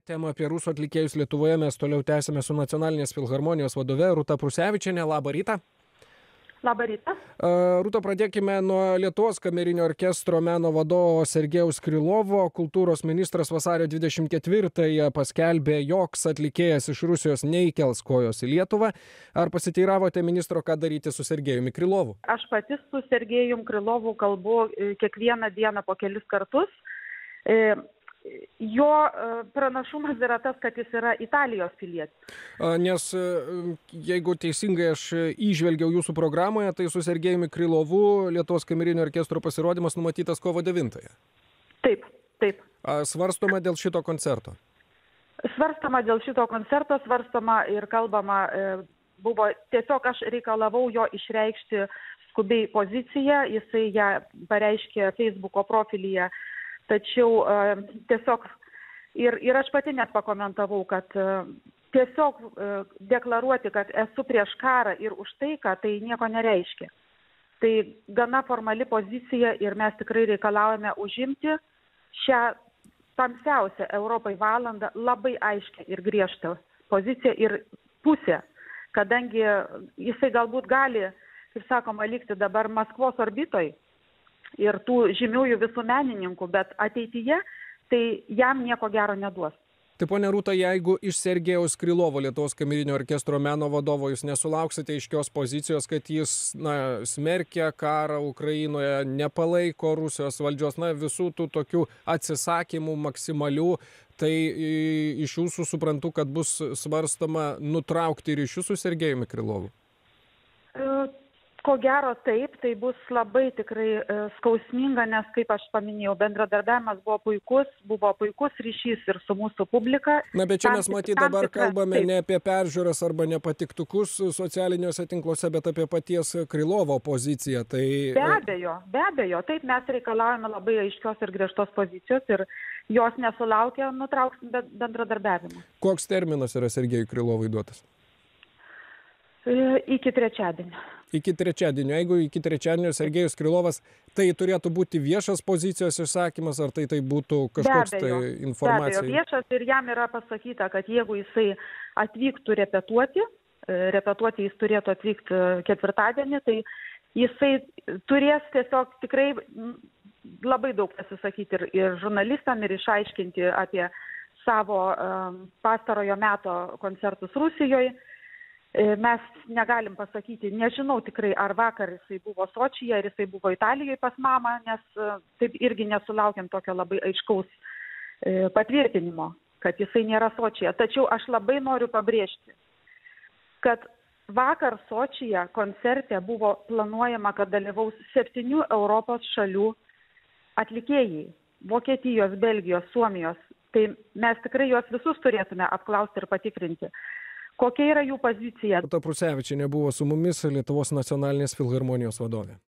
Temą apie rusų atlikėjus Lietuvoje mes toliau tęsime su Nacionalinės filharmonijos vadove Rūta Prusevičienė. Labą rytą. Labą rytą. Rūta, pradėkime nuo Lietuvos kamerinio orkestro meno vadovo Sergejaus Krylovo. Kultūros ministras vasario 24-ąją paskelbė, joks atlikėjas iš Rusijos neįkels kojos į Lietuvą. Ar pasiteiravote ministro, ką daryti su Sergejumi Krylovu? Aš pati su Sergejum Krylovu kalbu kiekvieną dieną po kelis kartus. Jo pranašumas yra tas, kad jis yra Italijos pilietis. Nes jeigu teisingai aš įžvelgiau jūsų programoje, tai su Sergejumi Krylovu Lietuvos kamerinio orkestro pasirodymas numatytas kovo 9-ąją. Taip, taip. Svarstoma dėl šito koncerto? Svarstoma dėl šito koncerto, svarstoma ir kalbama buvo, tiesiog aš reikalavau jo išreikšti skubiai poziciją, jisai ją pareiškė Facebooko profilyje. Tačiau tiesiog ir aš pati net pakomentavau, kad tiesiog deklaruoti, kad esu prieš karą ir už taiką, tai nieko nereiškia. Tai gana formali pozicija ir mes tikrai reikalaujame užimti šią tamsiausią Europai valandą labai aiškią ir griežtą poziciją ir pusę, kadangi jisai galbūt gali, kaip sakoma, likti dabar Maskvos orbitoj ir tų žymiųjų visų menininkų, bet ateityje tai jam nieko gero neduos. Taip, ponia Rūta, jeigu iš Sergejaus Krylovo, Lietuvos kamerinio orkestro meno vadovo, jūs nesulauksite aiškios pozicijos, kad jis smerkia karą Ukrainoje, nepalaiko Rusijos valdžios, visų tų tokių atsisakymų maksimalių, tai iš jūsų suprantu, kad bus svarstama nutraukti ryšius su Sergejumi Krylovu? Ko gero taip, tai bus labai tikrai skausminga, nes, kaip aš paminėjau, bendradarbiavimas buvo puikus ryšys ir su mūsų publika. Bet čia mes matyt dabar kalbame ne apie peržiūras arba nepatiktukus socialiniuose tinkluose, bet apie paties Krylovo poziciją. Tai... Be abejo, taip mes reikalavome labai aiškios ir griežtos pozicijos ir jos nesulaukia, nutrauksim bendradarbiavimą. Koks terminas yra Sergejui Krylovui duotas? Iki trečiadienio. Iki trečiadienio. Jeigu iki trečiadienio Sergejus Krylovas, tai turėtų būti viešas pozicijos išsakymas, ar tai būtų kažkoks informacija? Be abejo, viešas ir jam yra pasakyta, kad jeigu jisai atvyktų repetuoti jis turėtų atvykti ketvirtadienį, tai jisai turės tiesiog tikrai labai daug pasisakyti ir žurnalistam, ir išaiškinti apie savo pastarojo meto koncertus Rusijoje. Mes negalim pasakyti, nežinau tikrai, ar vakar jisai buvo Sočyje, ar jisai buvo Italijoje pas mamą, nes taip irgi nesulaukiam tokio labai aiškaus patvirtinimo, kad jisai nėra Sočyje. Tačiau aš labai noriu pabrėžti, kad vakar Sočyje koncerte buvo planuojama, kad dalyvaus 7 Europos šalių atlikėjai – Vokietijos, Belgijos, Suomijos. Tai mes tikrai juos visus turėtume apklausti ir patikrinti. Kokia yra jų pozicija? Rūta Prusevičienė buvo su mumis, Lietuvos Nacionalinės filharmonijos vadovė.